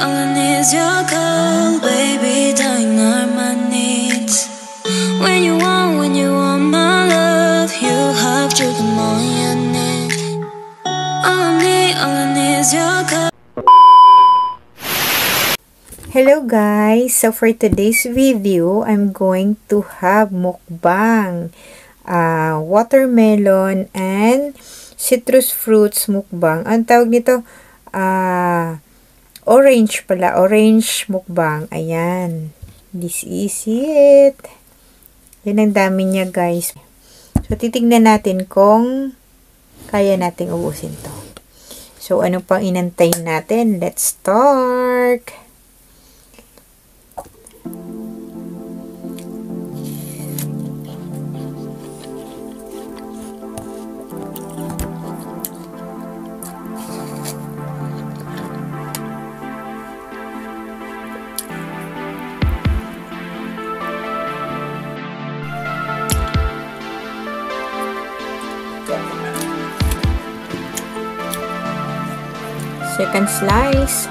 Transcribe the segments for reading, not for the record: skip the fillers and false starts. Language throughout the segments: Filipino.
all I need is your call, baby, darling, are my needs. When you want my love, you have to come on your need. All I need is your call. Hello guys! So for today's video, I'm going to have mukbang. Watermelon and citrus fruits mukbang. Ang tawag nito, orange pala. Orange mukbang. Ayan. This is it. Yan ang dami niya guys. So titignan natin kung kaya nating ubusin to. So ano pang inantay natin? Let's start! Second slice.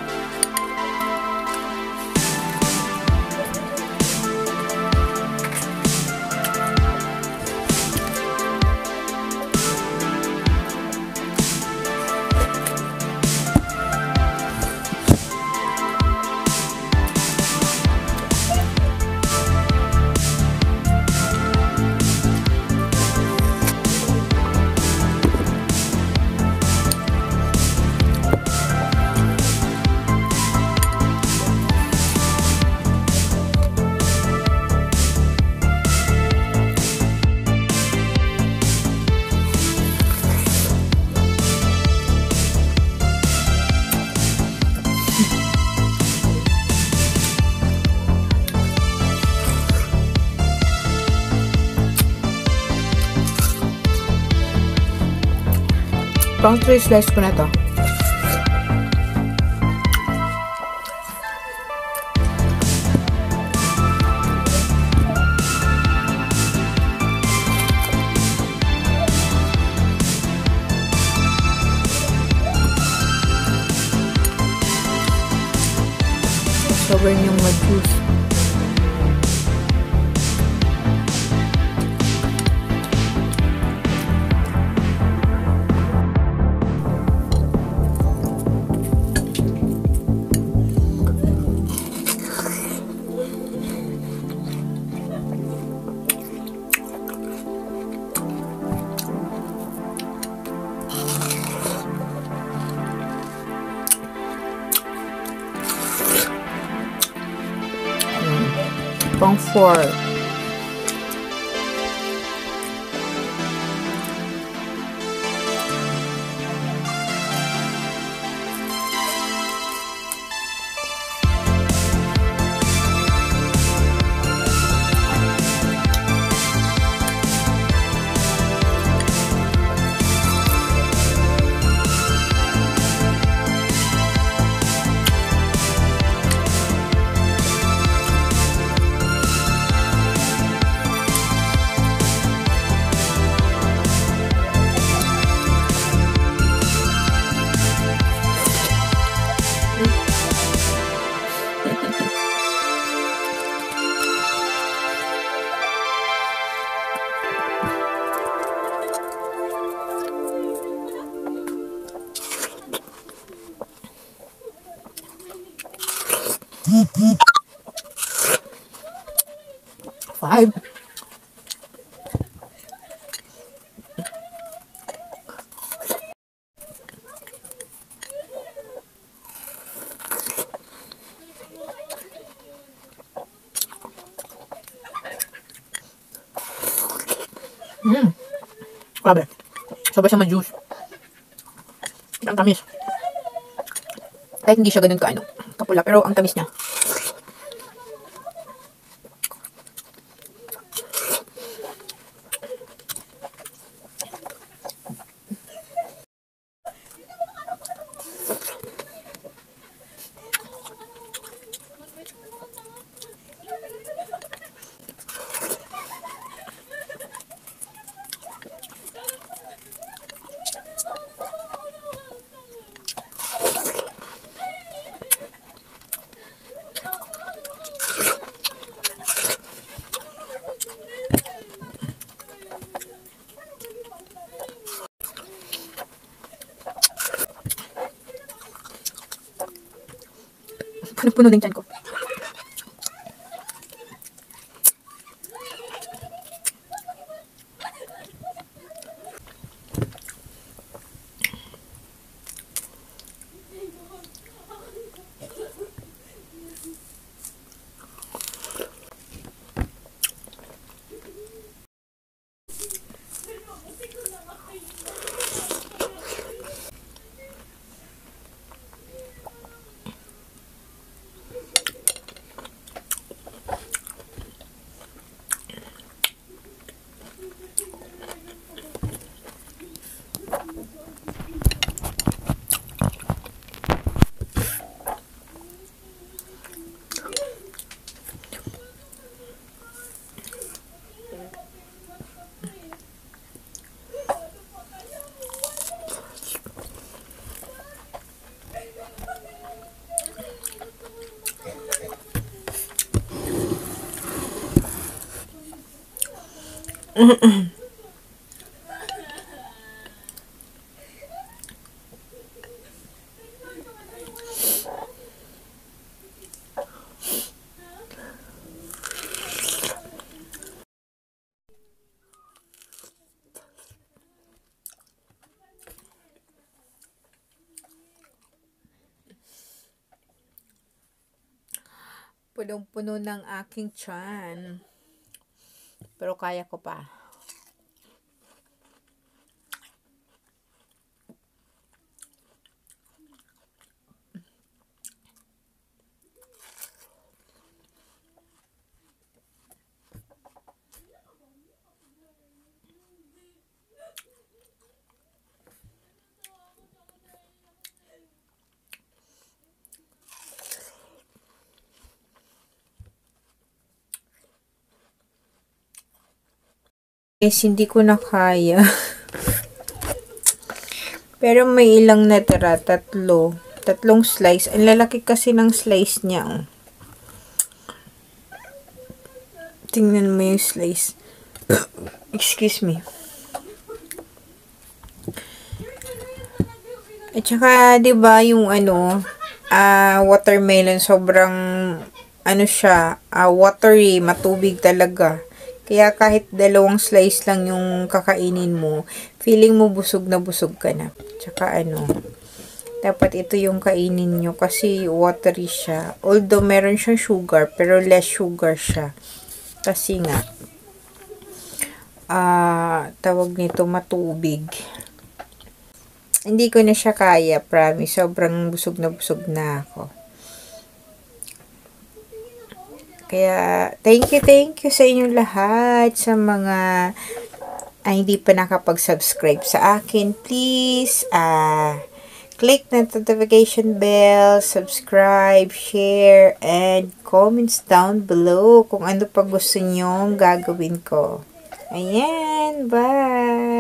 Pang 3 slice ko na to. Sobrang yung mag-juice. Pang 4. Five. Grabe. Sobra siya ma-juice. Ang tamis. Kahit hindi siya ganun ka, kapula, pero ang tamis niya. Puno-puno din dyan ko. Punong-puno ng aking tiyan. Pero kaya ko pa. Guys, hindi ko na kaya. Pero may ilang natira. Tatlong slice. Ang lalaki kasi ng slice niya. Oh. Tingnan mo yung slice. Excuse me. At saka, 'di ba yung watermelon, sobrang, siya, watery, matubig talaga. Kaya kahit dalawang slice lang yung kakainin mo, feeling mo busog na busog ka na. Tsaka dapat ito yung kainin nyo kasi watery siya. Although meron siyang sugar, pero less sugar siya. Kasi nga, tawag nito matubig. Hindi ko na siya kaya, promise. Sobrang busog na ako. Kaya, thank you sa inyong lahat, sa mga hindi pa nakapag-subscribe sa akin. Please, click the notification bell, subscribe, share, and comments down below kung ano pa gusto nyong gagawin ko. Ayan, bye!